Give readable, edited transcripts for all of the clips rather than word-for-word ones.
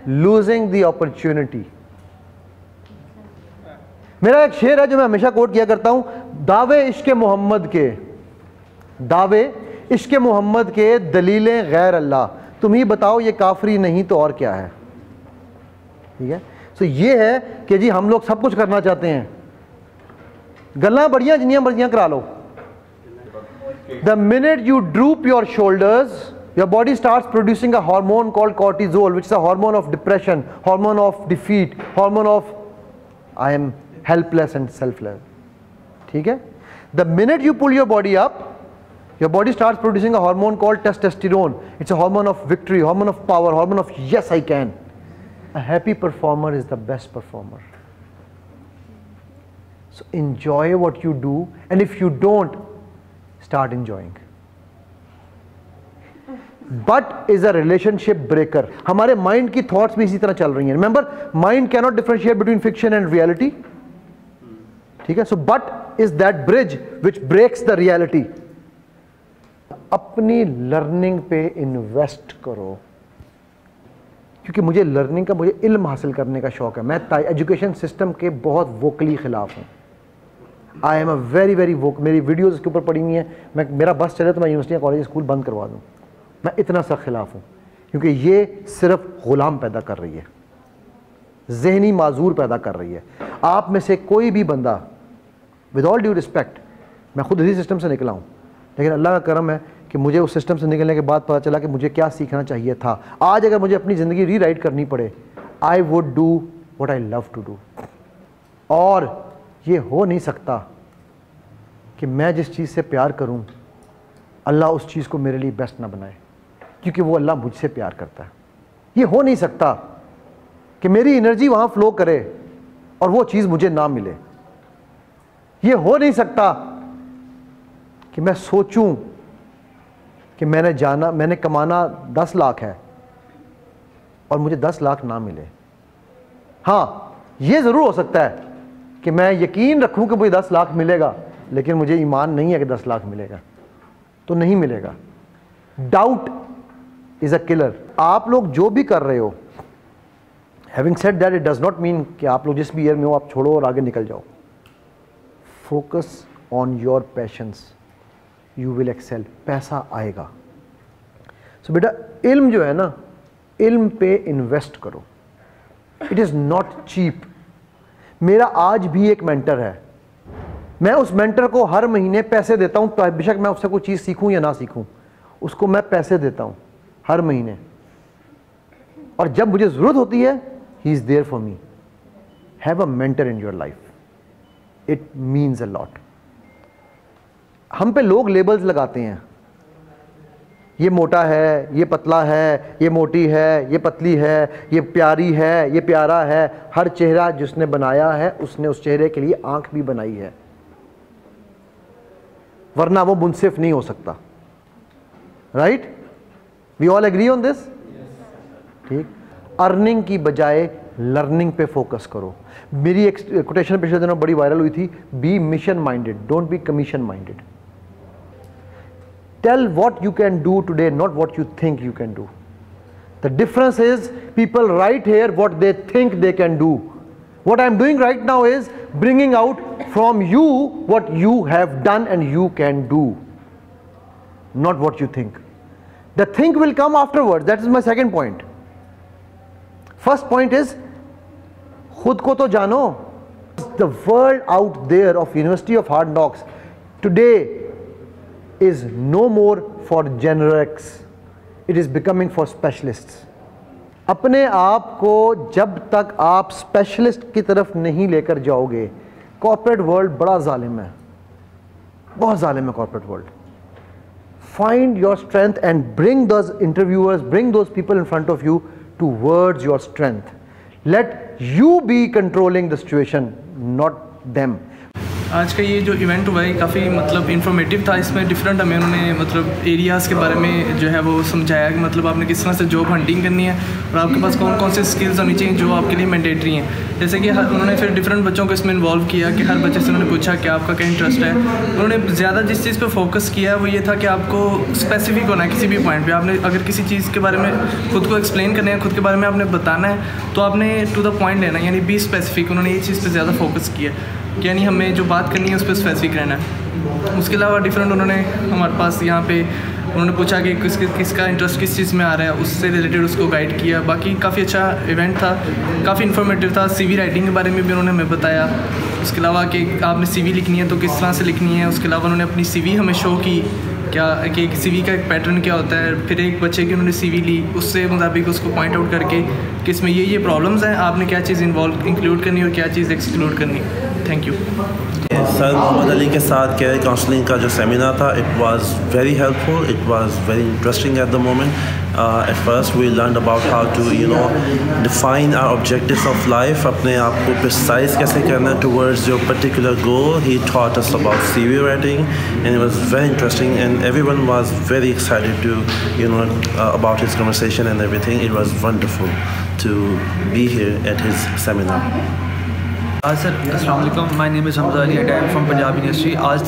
losing the opportunity. मेरा एक शेर है जो मैं हमेशा कोट किया करता हूं, दावे इश्क मोहम्मद के, दावे इश्क मोहम्मद के दलीलें गैर अल्लाह, तुम ही बताओ ये काफरी नहीं तो और क्या है। ठीक है, तो ये है कि जी हम लोग सब कुछ करना चाहते हैं, गल्लां बड़ियां जिन्नियां मर्जियां करा लो। The minute you droop your shoulders, your body starts producing a hormone called cortisol, which is a hormone of depression, hormone of defeat, hormone of I am helpless and selfless. ठीक है, the minute you pull your body up, your body starts producing a hormone called testosterone. It's a hormone of victory, hormone of power, hormone of yes I can. A happy performer is the best performer. So enjoy what you do, and if you don't, start enjoying. But is a relationship breaker. हमारे mind की thoughts भी इसी तरह चल रही हैं. Remember, mind cannot differentiate between fiction and reality. ठीक है, so but is that bridge which breaks the reality. अपनी लर्निंग पे इन्वेस्ट करो, क्योंकि मुझे लर्निंग का, मुझे इल्म हासिल करने का शौक है. मैं एजुकेशन सिस्टम के बहुत वोकली खिलाफ हूँ. आई एम अ वेरी वोक, मेरी वीडियोज़ इसके ऊपर पड़ी हुई हैं. मैं, मेरा बस चले तो मैं यूनिवर्सिटी कॉलेज स्कूल बंद करवा दूँ. मैं इतना सख्त खिलाफ हूँ, क्योंकि ये सिर्फ गुलाम पैदा कर रही है, जहनी माजूर पैदा कर रही है. आप में से कोई भी बंदा, विद ऑल ड्यू रिस्पेक्ट, मैं खुद इसी सिस्टम से निकला हूँ, लेकिन अल्लाह का करम है कि मुझे उस सिस्टम से निकलने के बाद पता चला कि मुझे क्या सीखना चाहिए था. आज अगर मुझे अपनी ज़िंदगी रीराइट करनी पड़े, I would do what I love to do. और ये हो नहीं सकता कि मैं जिस चीज़ से प्यार करूं, अल्लाह उस चीज़ को मेरे लिए बेस्ट ना बनाए, क्योंकि वो अल्लाह मुझसे प्यार करता है. ये हो नहीं सकता कि मेरी एनर्जी वहाँ फ्लो करे और वो चीज़ मुझे ना मिले. ये हो नहीं सकता कि मैं सोचूं कि मैंने कमाना 10 लाख है और मुझे 10 लाख ना मिले. हाँ, ये ज़रूर हो सकता है कि मैं यकीन रखूं कि मुझे 10 लाख मिलेगा, लेकिन मुझे ईमान नहीं है कि 10 लाख मिलेगा, तो नहीं मिलेगा. Doubt is a killer. आप लोग जो भी कर रहे हो, having said that, it does not mean कि आप लोग जिस भी ईयर में हो आप छोड़ो और आगे निकल जाओ. Focus on your passions, you will excel. पैसा आएगा. सो बेटा, इल्म जो है ना, इल्म पे इन्वेस्ट करो. It is not cheap. मेरा आज भी एक मेंटर है, मैं उस मेंटर को हर महीने पैसे देता हूँ, बेशक मैं उससे कोई चीज़ सीखूँ या ना सीखूँ, उसको मैं पैसे देता हूँ हर महीने. और जब मुझे ज़रूरत होती है, he is there for me. Have a mentor in your life, it means a lot. हम पे लोग लेबल्स लगाते हैं, ये मोटा है, ये पतला है, ये मोटी है, ये पतली है, ये प्यारी है, ये प्यारा है. हर चेहरा जिसने बनाया है, उसने उस चेहरे के लिए आंख भी बनाई है, वरना वो मुनसिफ नहीं हो सकता. Right? We all agree on this? ठीक. अर्निंग की बजाय लर्निंग पे फोकस करो. मेरी एक कोटेशन पिछले दिनों बड़ी वायरल हुई थी, be mission minded, don't be commission minded. Tell what you can do today, not what you think you can do. The difference is people write here what they think they can do. What I am doing right now is bringing out from you what you have done and you can do, not what you think. The think will come afterwards. That is my second point. First point is खुद को तो जानो. The world out there of University of Hard Knocks today is no more for generics. It is becoming for specialists. अपने आप को जब तक आप स्पेशलिस्ट की तरफ नहीं लेकर जाओगे, कॉर्पोरेट वर्ल्ड बड़ा जालिम है, बहुत जालिम है corporate world. Find your strength and bring those interviewers, bring those people in front of you towards your strength. Let you be controlling the situation, not them. आज का ये जो इवेंट हुआ है काफ़ी मतलब इन्फॉर्मेटिव था। इसमें डिफरेंट हमें उन्होंने मतलब एरियाज़ के बारे में जो है वो समझाया कि मतलब आपने किस तरह से जॉब हंटिंग करनी है और आपके पास कौन कौन से स्किल्स होनी चाहिए जो आपके लिए मैंडेटरी हैं। जैसे कि उन्होंने फिर डिफरेंट बच्चों को इसमें इन्वॉल्व किया कि हर बच्चे से उन्होंने पूछा कि आपका क्या इंटरेस्ट है। उन्होंने ज़्यादा जिस चीज़ पर फोकस किया है वो ये था कि आपको स्पेसिफिक होना है किसी भी पॉइंट पर। आपने अगर किसी चीज़ के बारे में खुद को एक्सप्लेन करना है, खुद के बारे में आपने बताना है तो आपने टू द पॉइंट लेना है, यानी बी स्पेसिफिक। उन्होंने ये चीज़ पर ज़्यादा फोकस किया यानी हमें जो बात करनी है उस पर स्पेसिफिक रहना है। उसके अलावा डिफरेंट उन्होंने हमारे पास यहाँ पे उन्होंने पूछा कि किसका इंटरेस्ट किस चीज़ में आ रहा है, उससे रिलेटेड उसको गाइड किया। बाकी काफ़ी अच्छा इवेंट था, काफ़ी इन्फॉर्मेटिव था। CV राइटिंग के बारे में भी उन्होंने हमें बताया। उसके अलावा कि आपने CV लिखनी है तो किस तरह से लिखनी है। उसके अलावा उन्होंने अपनी CV हमें शो की क्या कि एक CV का एक पैटर्न क्या होता है। फिर एक बच्चे की उन्होंने CV ली, उससे मुताबिक उसको पॉइंट आउट करके कि इसमें ये प्रॉब्लम्स हैं, आपने क्या चीज़ इंक्लूड करनी है और क्या चीज़ एक्सक्लूड करनी है। Thank you. Sir Mohammad Ali के साथ कैरियर काउंसलिंग का जो सेमिनार था, it was very helpful, it was very interesting at the moment. At first we learned about how to define our objectives of life, अपने आप को precise कैसे करना towards your particular goal. He taught us about CV writing and it was very interesting and everyone was very excited to about his conversation and everything. It was wonderful to be here at his seminar. आज sir अस्सलाम वालेकुम, my name is Hamza Ali and I am from Punjab university. आज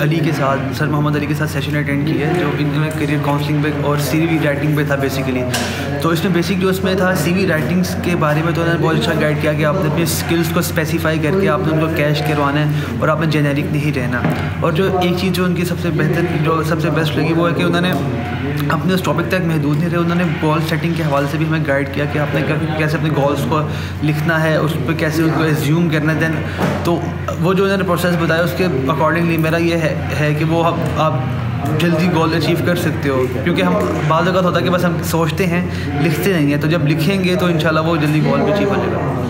sir Mohammad Ali के साथ session attend किया है जो इन्होंने करियर काउंसलिंग पे और CV राइटिंग पे था बेसिकली। तो इसमें बेसिक जो इसमें था CV राइटिंग्स के बारे में तो उन्होंने बहुत अच्छा गाइड किया कि आपने अपने स्किल्स को स्पेसिफाई करके आपने उनको कैश करवाना है और आपने जेनेरिक नहीं रहना। और जो एक चीज़ जो उनकी सबसे बेस्ट लगी वो है कि उन्होंने अपने उस टॉपिक तक महदूद नहीं रहे, उन्होंने गोल सेटिंग के हवाले से भी हमें गाइड किया कि आपने कैसे अपने गोल्स को लिखना है, उस पर कैसे उनको एज्यूम करना है। देन तो वो जो उन्होंने प्रोसेस बताया उसके अकॉर्डिंगली मेरा ये है कि वो आप जल्दी गोल अचीव कर सकते हो, क्योंकि हम बाज़ औक़ात होता है कि बस हम सोचते हैं लिखते नहीं हैं, तो जब लिखेंगे तो इंशाल्लाह वो जल्दी गोल भी अचीव हो जाएगा।